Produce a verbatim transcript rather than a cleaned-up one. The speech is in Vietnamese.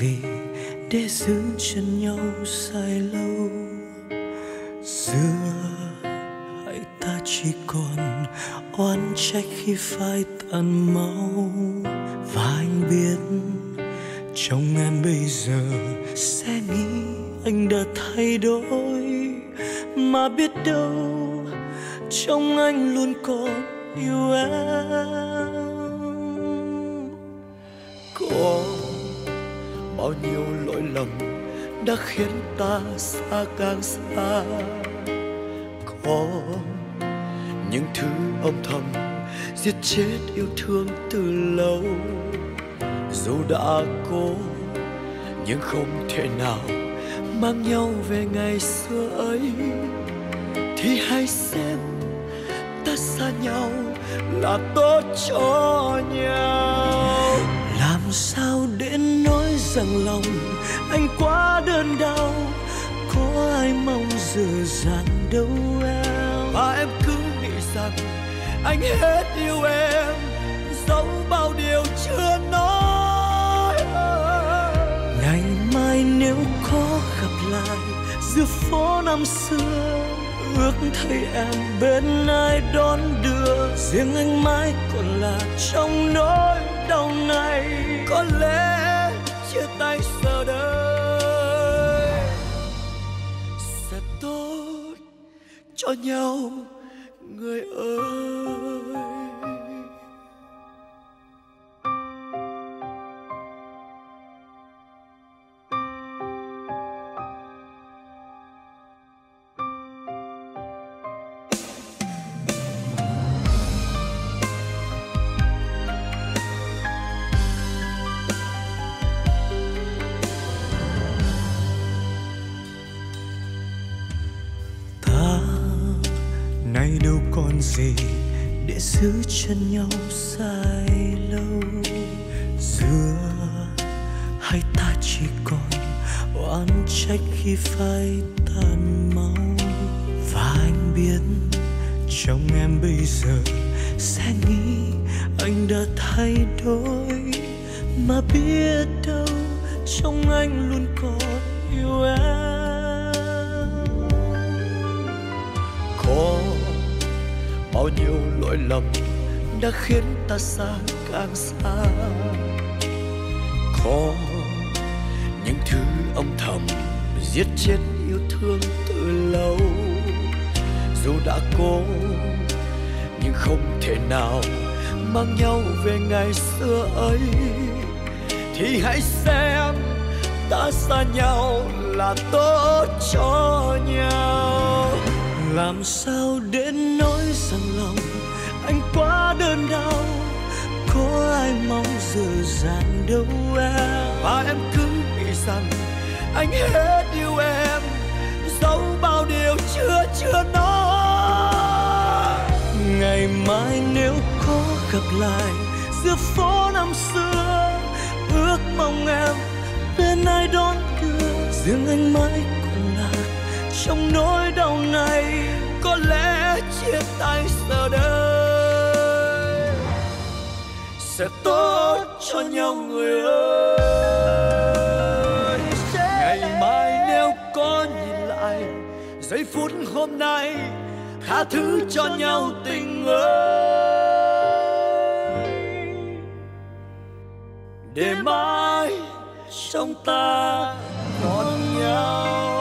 gì để giữ chân nhau dài lâu. Xưa hãy ta chỉ còn oán trách khi phai tàn máu. Và anh biết trong em bây giờ sẽ nghĩ anh đã thay đổi, mà biết đâu trong anh luôn còn yêu em. Có bao nhiêu lỗi lầm đã khiến ta xa càng xa, có những thứ âm thầm giết chết yêu thương từ lâu. Dù đã cố nhưng không thể nào mang nhau về ngày xưa ấy, thì hãy xem ta xa nhau là tốt cho nhau. Làm sao để nói rằng lòng anh quá đơn đau, có ai mong dở dàng đâu em. Mà em cứ nghĩ rằng anh hết yêu em, dẫu bao điều chưa nói. Ngày mai nếu có gặp lại giữa phố năm xưa, ước thấy em bên ai đón đưa. Riêng anh mãi còn là trong nỗi đau này, có lẽ chia tay giờ đây sẽ tốt cho nhau người ơi. Nay đâu còn gì để giữ chân nhau dài lâu. Giữa hai ta chỉ còn oán trách khi phai tàn máu. Và anh biết trong em bây giờ sẽ nghĩ anh đã thay đổi, mà biết đâu trong anh luôn còn yêu em. Có bao nhiêu lỗi lầm đã khiến ta xa càng xa, có những thứ âm thầm giết chết yêu thương từ lâu. Dù đã cố nhưng không thể nào mang nhau về ngày xưa ấy, thì hãy xem ta xa nhau là tốt cho nhau. Làm sao để nói rằng lòng anh quá đơn đau, có ai mong dở dàng đâu em. Và em cứ nghĩ rằng anh hết yêu em, dẫu bao điều chưa chưa nói. Ngày mai nếu có gặp lại giữa phố năm xưa, ước mong em bên ai đón đưa. Riêng anh mãi còn lạc trong nỗi đau này, có lẽ chia tay giờ đây sẽ tốt cho nhau người ơi. Ngày mai nếu có nhìn lại giây phút hôm nay, tha thứ cho nhau tình ơi, để mãi trong ta còn nhau.